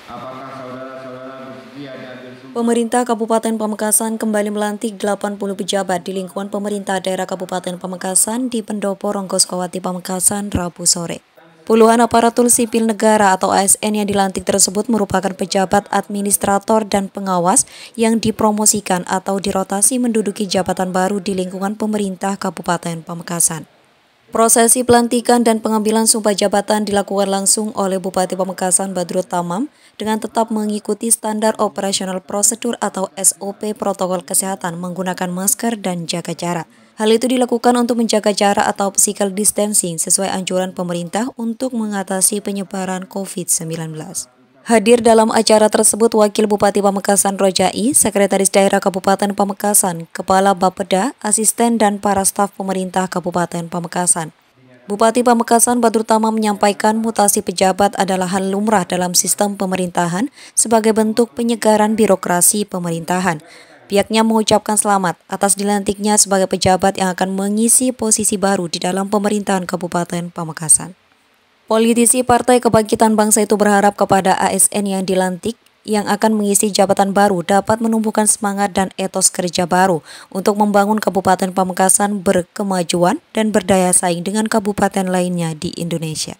Apakah saudara-saudara bersedia diambil sumpah? Pemerintah Kabupaten Pamekasan kembali melantik 80 pejabat di lingkungan pemerintah daerah Kabupaten Pamekasan di Pendopo Ronggoskowati Pamekasan Rabu sore. Puluhan aparatur sipil negara atau ASN yang dilantik tersebut merupakan pejabat administrator dan pengawas yang dipromosikan atau dirotasi menduduki jabatan baru di lingkungan pemerintah Kabupaten Pamekasan. Prosesi pelantikan dan pengambilan sumpah jabatan dilakukan langsung oleh Bupati Pamekasan Badrut Tamam dengan tetap mengikuti standar operasional prosedur atau SOP protokol kesehatan menggunakan masker dan jaga jarak. Hal itu dilakukan untuk menjaga jarak atau physical distancing sesuai anjuran pemerintah untuk mengatasi penyebaran COVID-19. Hadir dalam acara tersebut Wakil Bupati Pamekasan Rojai, Sekretaris Daerah Kabupaten Pamekasan, Kepala Bapeda, Asisten dan para staf pemerintah Kabupaten Pamekasan. Bupati Pamekasan Badrut Tamam menyampaikan mutasi pejabat adalah hal lumrah dalam sistem pemerintahan sebagai bentuk penyegaran birokrasi pemerintahan. Pihaknya mengucapkan selamat atas dilantiknya sebagai pejabat yang akan mengisi posisi baru di dalam pemerintahan Kabupaten Pamekasan. Politisi Partai Kebangkitan Bangsa itu berharap kepada ASN yang dilantik yang akan mengisi jabatan baru dapat menumbuhkan semangat dan etos kerja baru untuk membangun Kabupaten Pamekasan berkemajuan dan berdaya saing dengan kabupaten lainnya di Indonesia.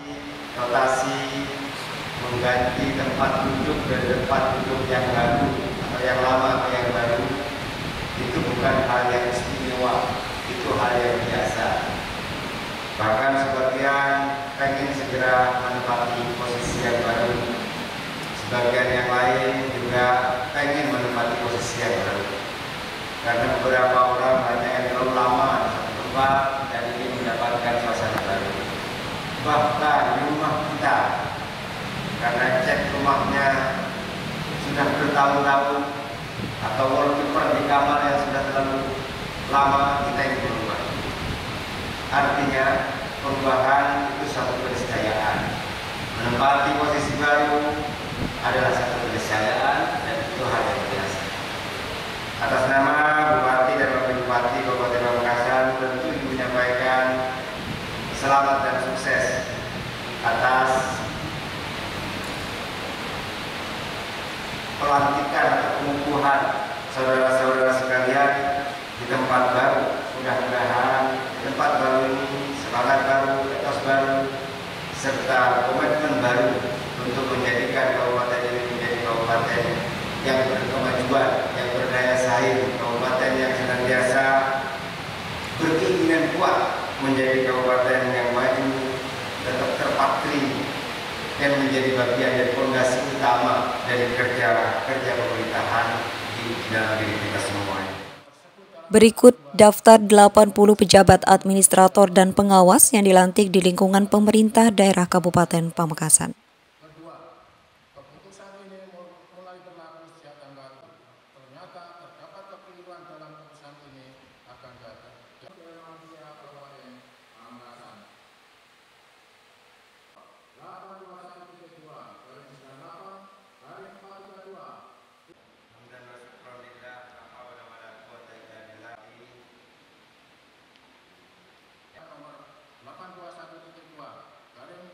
Rotasi mengganti tempat duduk dan tempat duduk yang baru atau yang lama atau yang baru itu bukan hal yang istimewa, itu hal yang biasa. Bahkan sebagian pengen segera menempati posisi yang baru, sebagian yang lain juga pengen menempati posisi yang baru. Karena beberapa orang hanya yang terlalu lama di satu tempat dan ingin mendapatkan suasana baru. Bahkan di rumah kita, karena cek rumahnya sudah bertahun-tahun atau wallpaper di kamar yang sudah terlalu lama, kita ingin berubah. Artinya perubahan itu satu keniscayaan. Menempati posisi baru adalah satu keniscayaan dan itu hal yang biasa. Atas nama Bupati dan Wakil Bupati Kabupaten Pamekasan tentu menyampaikan selamat dan sukses atas pelantikan atau pengukuhan saudara-saudara sekalian di tempat baru. Mudah-mudahan di tempat baru ini semangat baru, etos baru, serta komitmen baru untuk menjadikan kabupaten ini menjadi kabupaten yang berkemajuan, yang berdaya saing, kabupaten yang senantiasa berkeinginan kuat menjadi kabupaten yang maju, tetap terpatri, dan menjadi bagian dari fondasi utama dari kerja pemerintahan di dalam diri kita semuanya. Berikut daftar 80 pejabat administrator dan pengawas yang dilantik di lingkungan pemerintah daerah Kabupaten Pamekasan. Keputusan ini mulai berlaku sejak tanggal ternyata terdapat kekeliruan dalam keputusan ini akan datang.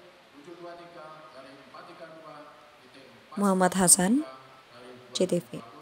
Muhammad Hasan, CTV.